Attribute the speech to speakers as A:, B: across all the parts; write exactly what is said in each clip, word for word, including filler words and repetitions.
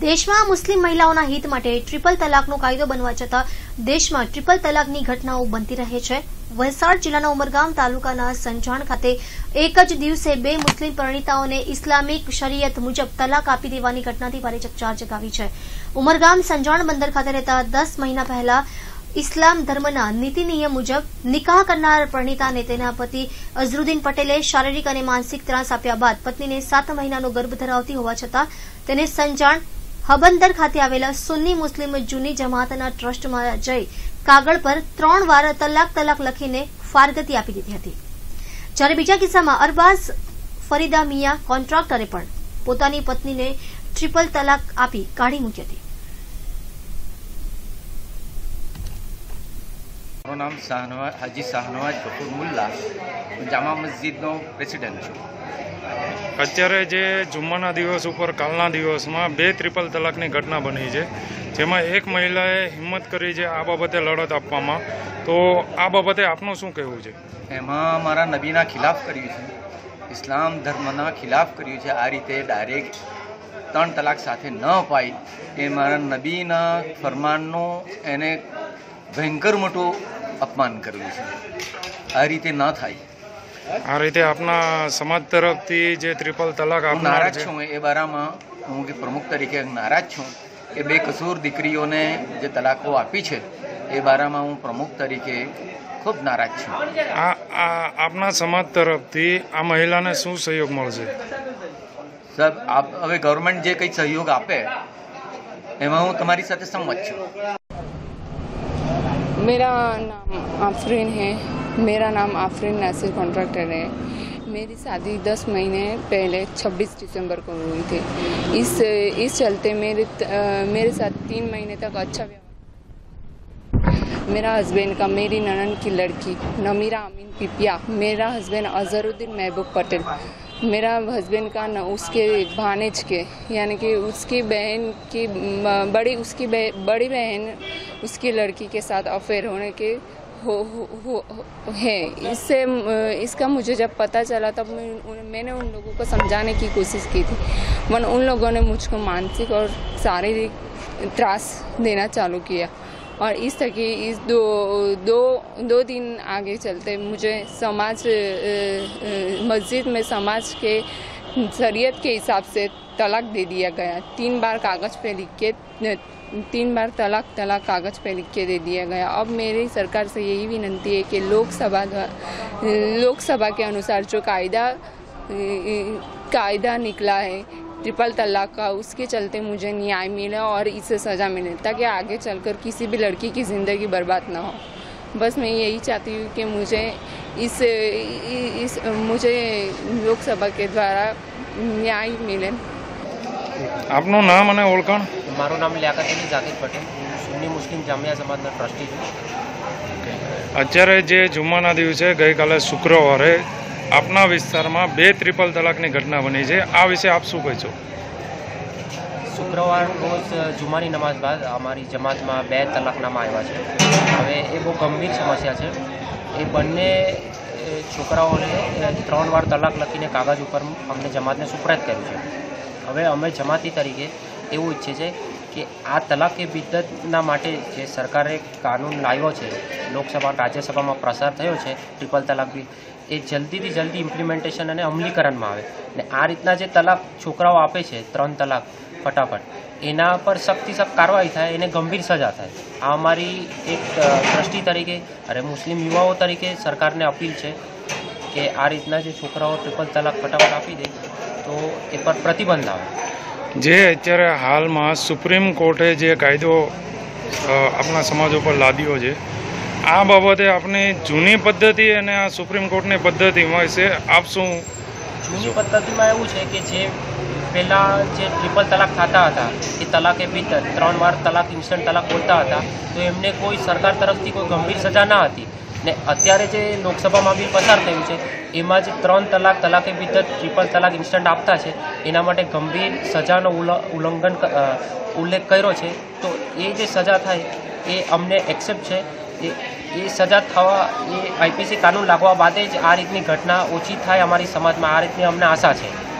A: દેશમાં મુસ્લિમ મહિલાઓના હિત માટે ટ્રિપલ તલાકનો કાયદો બનવા છતાં દેશમાં ટ્રિપલ તલાકની ઘટનાઓ બનતી રહે છે। વલસાડ જિલ્લાના ઉમરગામ તાલુકાના સંજાણ ખાતે એક જ દિવસે બે મુસ્લિમ પરિણીતાઓને ઇસ્લામિક શરીયત મુજબ તલાક આપી દેવાની ઘટનાથી ભારે ચકચાર જગાવી છે। ઉમરગામ સંજાણ બંદર ખાતે રહેતા દસ મહિના પહેલા ઇસ્લામ ધર્મના નીતિ નિયમ મુજબ નિકાહ કરનાર પરિણીતાને તેના પતિ અઝરુદ્દીન પટેલે શારીરિક અને માનસિક ત્રાસ આપ્યા બાદ પત્નીને સાત મહિનાનો ગર્ભ ધરાવતી હોવા છતાં તેને સંજાણ હબંદર ખાતે આવેલા સુન્ની મુસ્લિમ જૂની જમાતના ટ્રસ્ટમાં જઈ કાગળ પર ત્રણ વાર તલાક તલાક લખીને ફારગતી આપી દીધી હતી। જ્યારે બીજા કિસ્સામાં અરબાઝ ફરીદા મિયા કોન્ટ્રાક્ટરે પણ પોતાની પત્નીને ટ્રિપલ તલાક આપી કાઢી મૂકી હતી।
B: મારું નામ શાહનવાજ હાજી શાહનવાજ ગફુર મુલ્લા, જામા મસ્જિદનો પ્રેસિડેન્ટ છું।
C: અત્યારે જે જુમ્માના દિવસ ઉપર કાલના દિવસમાં બે ટ્રિપલ તલાકની ઘટના બની છે, જેમાં એક મહિલાએ હિંમત કરી છે આ બાબતે લડત આપવામાં, તો આ બાબતે આપનું શું કહેવું છે?
B: એમાં મારા નબીના ખિલાફ કર્યું છે, ઇસ્લામ ધર્મના ખિલાફ કર્યું છે। આ રીતે ડાયરેક્ટ ત્રણ તલાક સાથે ન અપાય એ મારા નબીના ફરમાનનું એને ભયંકર મોટું અપમાન કર્યું છે। આ રીતે ન થાય।
C: આ રીતે આપના સમાજ તરફથી જે ટ્રિપલ તલાક
B: હું નારાજ છું એ બારામાં હું કે પ્રમુખ તરીકે નારાજ છું કે બે કસૂર દીકરીઓને જે તલાકો આપી છે એ બારામાં હું પ્રમુખ તરીકે ખૂબ નારાજ છું।
C: આ આપના સમાજ તરફથી આ મહિલાને શું સહયોગ મળશે?
B: સાહેબ, આપ હવે ગવર્મેન્ટ જે કંઈ સહયોગ આપે એમાં હું તમારી સાથે સંમત છું।
D: मेरा नाम आफरीन है मेरा नाम आफरीन नासिर कॉन्ट्रैक्टर है। मेरी शादी दस महीने पहले छब्बीस दिसंबर को हुई थी। इस इस चलते मेरे मेरे साथ तीन महीने तक अच्छा व्यवहार। मेरा हस्बैंड का मेरी ननन की लड़की नमीरा अमीन पिपिया, मेरा हस्बैंड अजहरुद्दीन महबूब पटेल, मेरा हस्बैंड का न उसके भानेज के यानी कि उसकी बहन की बड़ी उसकी बड़ी बहन उसकी लड़की के साथ अफेयर होने के हो, हो, हो है। इससे इसका मुझे जब पता चला तब मैं, मैंने उन लोगों को समझाने की कोशिश की थी, मन उन लोगों ने मुझको मानसिक और शारीरिक त्रास देना चालू किया। और इस तरह की इस दो दो दो दिन आगे चलते मुझे समाज मस्जिद में समाज के शरीयत के हिसाब से तलाक दे दिया गया। तीन बार कागज़ पे लिख के तीन बार तलाक तलाक कागज़ पे लिख के दे दिया गया। अब मेरी सरकार से यही विनती है कि लोकसभा लोकसभा के अनुसार जो कायदा कायदा निकला है ट्रिपल तलाक का, उसके चलते मुझे न्याय मिले और इससे सज़ा मिले, ताकि आगे चलकर किसी भी लड़की की ज़िंदगी बर्बाद ना हो। बस मैं यही चाहती हूँ कि मुझे इस इस मुझे लोकसभा के द्वारा न्याय मिले।
C: આપનું નામ અને ઓળખાણ?
E: મારું નામ લિયાકત અલી જાકીર પટેલ, સુન્ની મુસ્લિમ જામિયા જમાતના ટ્રસ્ટી છું।
C: અત્યારે જે જુમ્માના દિવસે ગઈકાલે શુક્રવારે આપના વિસ્તારમાં બે ટ્રિપલ તલાકની ઘટના બની છે, આ વિશે આપ શું કહેશો?
E: શુક્રવાર રોજ જુમ્માની નમાઝ બાદ અમારી જમાતમાં બે તલાકનામા આવ્યા છે। હવે એ બહુ ગંભીર સમસ્યા છે। એ બંને છોકરાઓને ત્રણ વાર તલાક લખીને કાગળ ઉપર અમને જમાતને સુપ્રત કર્યું છે। હવે અમે જમાતી તરીકે એવું ઈચ્છે છે કે આ તલાકે બિદ્દતના માટે જે સરકારે કાનૂન લાવ્યો છે, લોકસભા રાજ્યસભામાં પ્રસાર થયો છે ટ્રિપલ તલાક બિલ, એ જલ્દીથી જલ્દી ઇમ્પ્લિમેન્ટેશન અને અમલીકરણમાં આવે ને આ રીતના જે તલાક છોકરાઓ આપે છે ત્રણ તલાક ફટાફટ, એના પર સખ્તથી સખ્ત કાર્યવાહી થાય, એને ગંભીર સજા થાય। આ અમારી એક ટ્રસ્ટી તરીકે અરે મુસ્લિમ યુવાઓ તરીકે સરકારને અપીલ છે કે આ રીતના જે છોકરાઓ ટ્રિપલ તલાક ફટાફટ આપી દે તો એ પર પ્રતિબંધ આવે।
C: જે અત્યારે હાલમાં સુપ્રીમ કોર્ટે જે કાયદો આપણા સમાજ ઉપર લાદ્યો છે, આ બાબતે આપની જૂની પદ્ધતિ અને આ સુપ્રીમ કોર્ટની પદ્ધતિમાં વિશે આપ શું?
E: જૂની પદ્ધતિમાં એવું છે કે જે પહેલાં જે ટ્રિપલ તલાક થતા હતા એ તલાકે બિદ્દત ત્રણ વાર તલાક ઇન્સ્ટન્ટ તલાક બોલતા હતા તો એમને કોઈ સરકાર તરફથી કોઈ ગંભીર સજા ના હતી ને અત્યારે જે લોકસભામાં બિલ પસાર થયું છે એમાં જે ત્રણ તલાક તલાકે બિદ્દત ટ્રિપલ તલાક ઇન્સ્ટન્ટ આપતા છે એના માટે ગંભીર સજાનો ઉલ્લંઘન ઉલ્લેખ કર્યો છે। તો એ જે સજા થાય એ અમને એક્સેપ્ટ છે। એ એ સજા થવા એ આઈપીસી કાનૂન લાગવા બાદ જ આ રીતની ઘટના ઓછી થાય અમારી સમાજમાં, આ રીતની અમને આશા છે।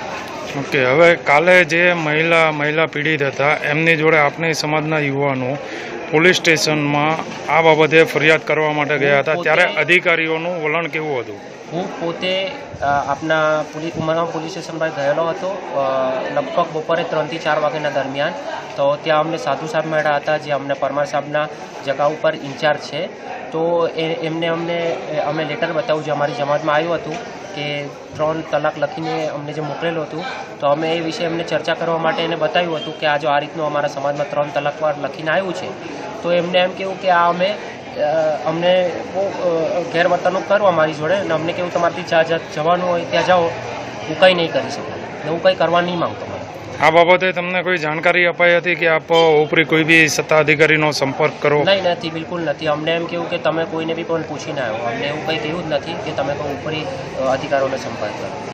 C: ઓકે, હવે કાલે જે મહિલા મહિલા પીડિત હતા એમની જોડે આપણી સમાજના યુવાનો પોલીસ સ્ટેશનમાં આ બાબતે ફરિયાદ કરવા માટે ગયા હતા, ત્યારે અધિકારીઓનું વલણ કેવું હતું?
E: હું પોતે આપના પોલીસ ઉમરગામ પોલીસ સ્ટેશન પર ગયેલો હતો લગભગ બપોરે ત્રણથી ચાર વાગ્યાના દરમિયાન. તો ત્યાં અમને સાધુ સાહેબ મળ્યા હતા, જે અમને પરમાર સાહેબના જગા ઉપર ઇન્ચાર્જ છે. તો એ એમને અમને અમે લેટર બતાવ્યું જે અમારી જમાતમાં આવ્યું હતું કે ત્રણ તલાક લખીને અમને જે મોકલેલું હતું. તો અમે એ વિશે એમને ચર્ચા કરવા માટે એને બતાવ્યું હતું કે આ જો આ રીતનું અમારા સમાજમાં ત્રણ તલાક વાર લખીને આવ્યું છે. તો એમને એમ કેવું કે આ અમે અમને બહુ ગેરવર્તણૂક કરો અમારી જોડે, અને અમને કેવું તમારાથી જ્યાં જવાનું હોય ત્યાં જાઓ, હું કંઈ નહીં કરી શકું ને હું કંઈ કરવા નહીં માંગતો. મને
C: આ બાબતે તમને કોઈ જાણકારી અપાઈ હતી કે આપ ઉપરી કોઈ બી સત્તા અધિકારીનો સંપર્ક કરો?
E: નહીં, નથી, બિલકુલ નથી. અમને એમ કેવું કે તમે કોઈને બી પણ પૂછીને આવ્યો, અમને એવું કંઈ કહ્યું જ નથી કે તમે કોઈ ઉપરી અધિકારીઓનો સંપર્ક કરો.